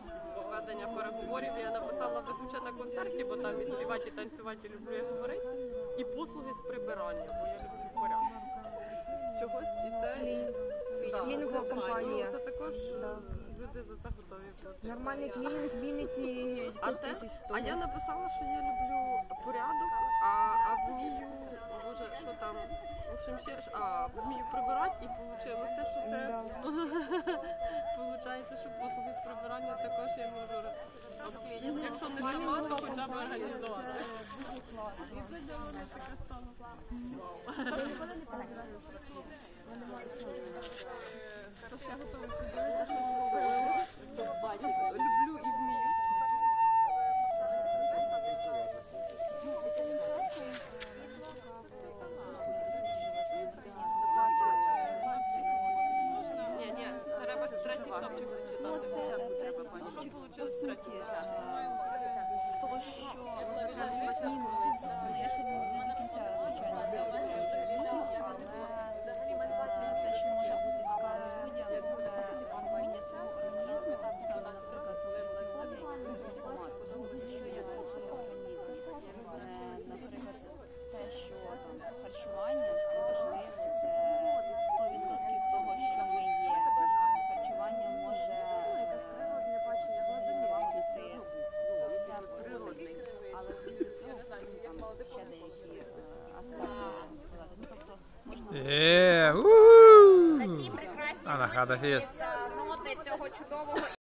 ведення переговорів. Я написала ведуча на концерті, бо там і співати, і танцювати люблю, як говорити. І послуги з прибирання, бо я люблю порядок. Чогось і це Клінінгова компанія. Це також люди за це готові платити. Нормальний клінінг, Вінниці, А я написала, що я люблю порядок, а вмію, боже, що там, в общем, вмію прибирати, і вийшло, що це, виходить, що послуги з прибирання також я можу, якщо не сама, то хоча б організувати. І це для мене таке стало. Тож я готова поділитися, що люблю і вмію. Ні, треба третій стопчик зачитати. Що вийшло з третього? Того, що я ще не до кінця, звичайно, те, що може бути цікаво людям, це формування свого організму, це, наприклад, формат, що є в організмі. Наприклад, те, що там харчування важливе, це 100% того, що ми є. Харчування може виводити все природне, але крім цього, там ще деякі аспекти. Ну, тобто, можна... На цій прекрасній ноті ноти цього чудового